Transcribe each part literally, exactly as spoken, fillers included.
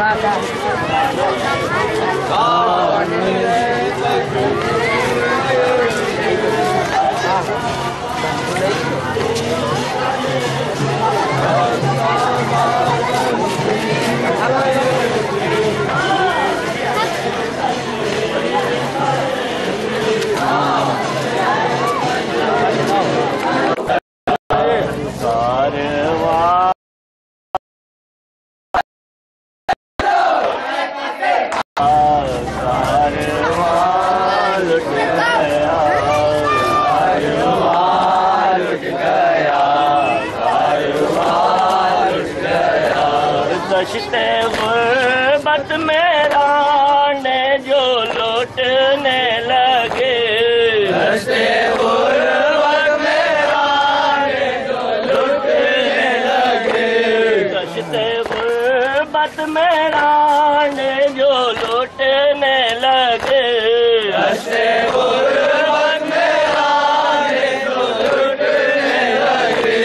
दश्ते गुर्बत में राने जो लौटने लगे, दश्ते गुर्बत में राने जो लौटने लगे, दश्ते गुर्बत में राने जो लौटने लगे, दश्ते गुर्बत में राने जो लौटने लगे,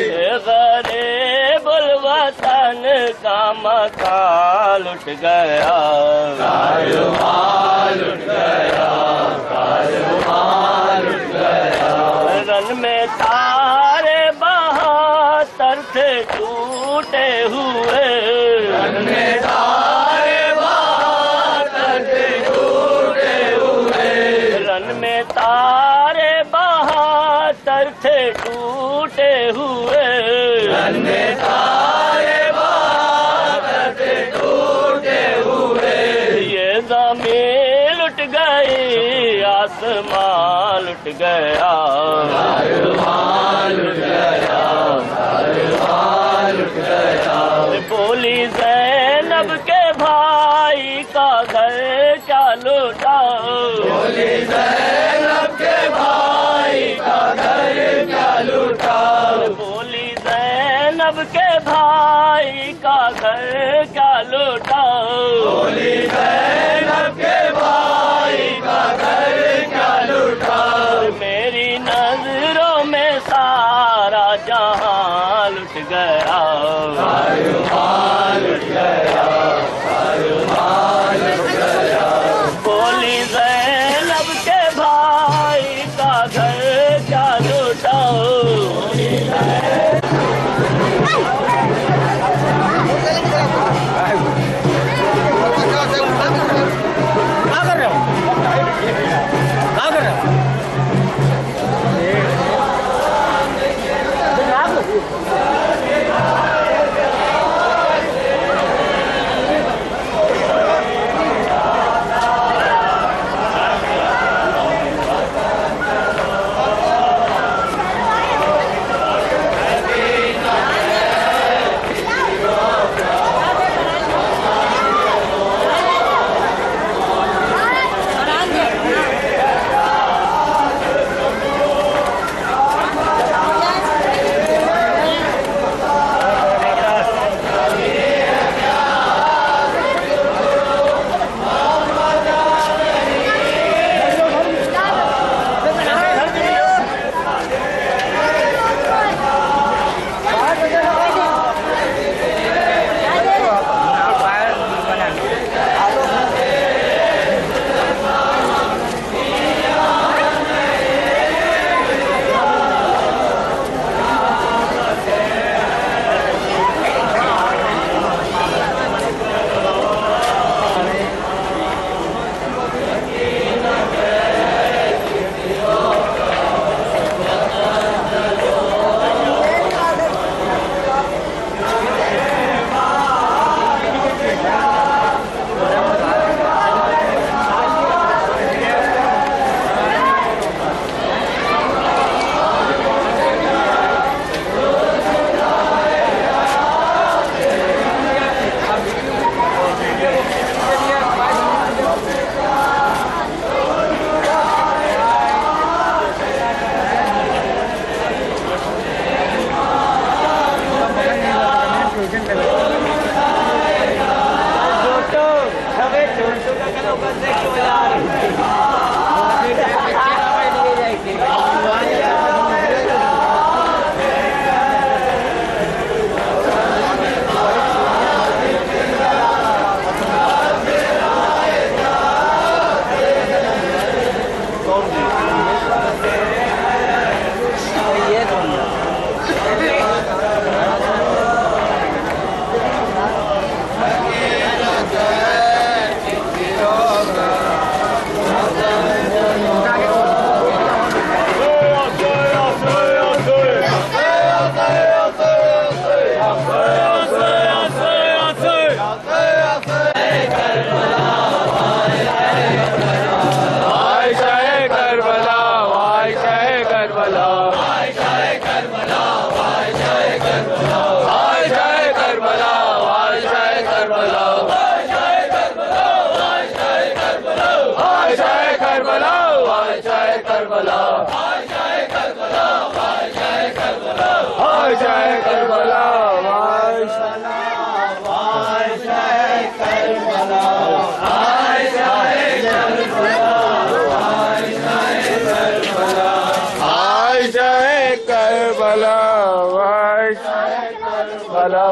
गरीब वतन का मकान लुट गया, कारवां लुट गया, कारवां लुट गया, रन में तारे बहत्तर थे टूटे हुए, रन में तारे बहत्तर थे टूटे हुए, रन में तारे बहत्तर थे टूटे हुए, रन में तारे बहत्तर थे टूटे हुए, ये ज़मीन लुट गई, आसमान लुट गया, कारवां लुट गया, कारवां लुट गया, बोली ज़ैनब के भाई का घर क्या लूटा, बोली ज़ैनब के भाई का घर क्या लूटा, बोली ज़ैनब के भाई का घर क्या लूटा, बोली ज़ैनब के भाई का घर क्या लूटा, मेरी नजरों में सारा जहां लुट गया, कारवां लुट गया, कारवां लुट गया, बोली ज़ैनब के भाई का घर क्या लूटा, बोली हेलो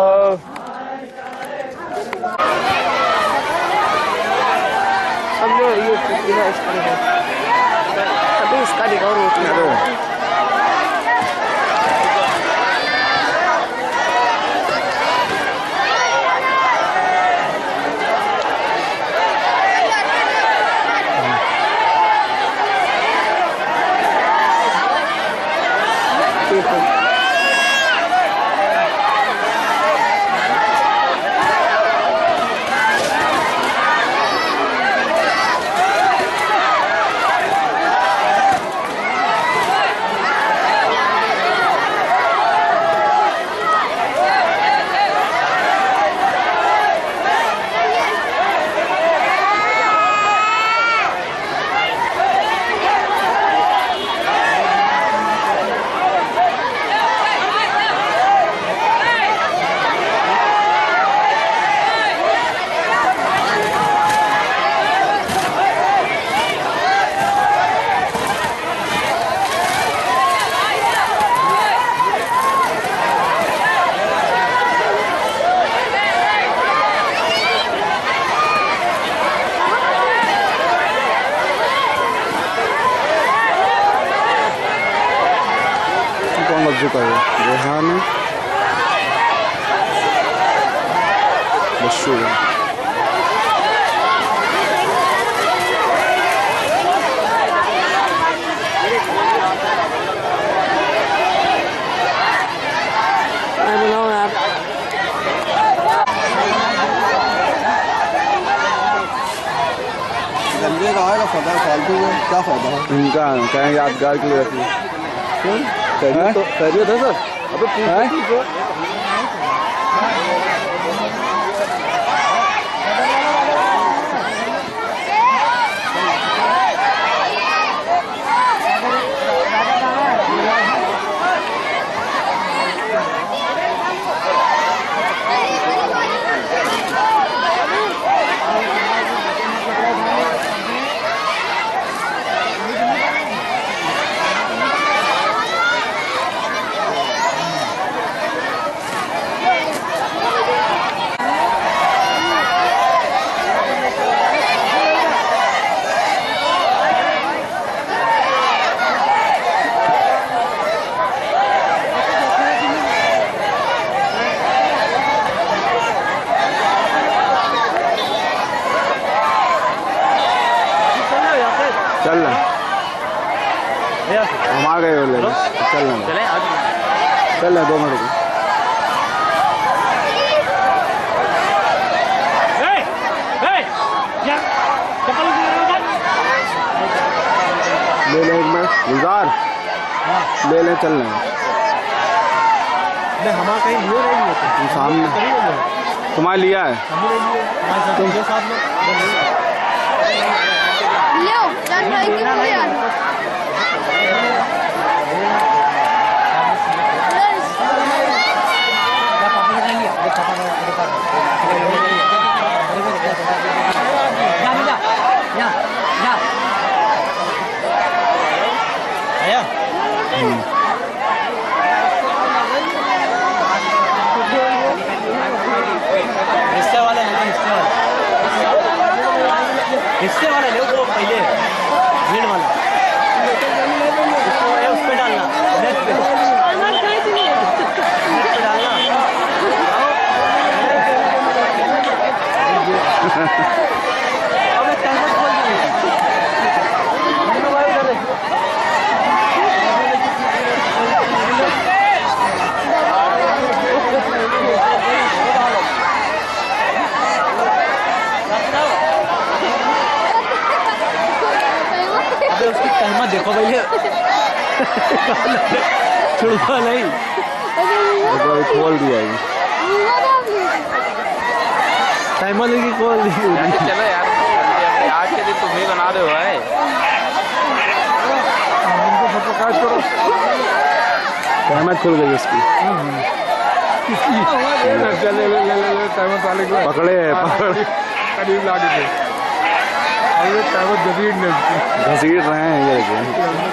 समझो ये कितना इसका है अभी इसका दिखाओ रोटी है का है रेहान बशू बनाओ यार जल्दी का आएगा फायदा फालतू में क्या फायदा है इनका क्या यादगार के लिए रखिए खैरियत तो खैरियत है सर अबे चल रहे हम आ गए बोले चल रहे चल रहे दो मिनट ले लें एक मिनट गुजार ले लें चल रहे हमारा कहीं लियो नहीं लिया तुम सामने तुम्हारे लिया है तुम साथ में लियो जान भाई की हो यार पापा ने लिया ये पापा ने देखा जा जा जा जा आया हिस्से वाला नहीं हिस्से वाला हिस्से वाला ले वो पहले भीड़ वाला उसको उस पे डालना नेट पे नेट पे डालना अबे टाइमर खोल दे उसकी टाइमर देखो भैया छुड़वा नहीं खोल दिया टाइमर लेके खोल दी चलो यार आज के दिन तुम ही बना रहे हो भाई टाइमर खुल गई उसकी पकड़े पकड़े करीब लागे थे टाइमर घसीट घसीट रहे हैं ये